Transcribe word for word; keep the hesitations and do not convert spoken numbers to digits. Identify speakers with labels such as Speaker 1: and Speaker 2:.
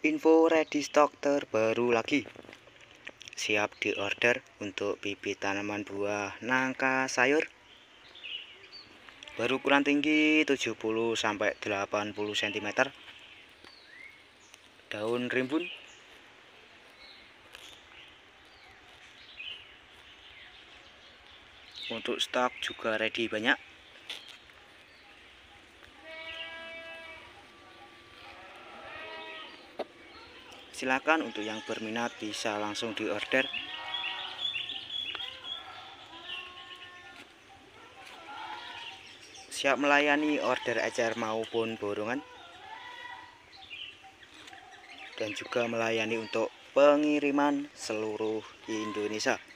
Speaker 1: Info ready stock terbaru lagi. Siap diorder untuk bibit tanaman buah nangka sayur. Berukuran tinggi tujuh puluh sampai delapan puluh sentimeter. Daun rimbun. Untuk stok juga ready banyak. Silakan untuk yang berminat bisa langsung diorder. Siap melayani order ecer maupun borongan. Dan juga melayani untuk pengiriman seluruh Indonesia.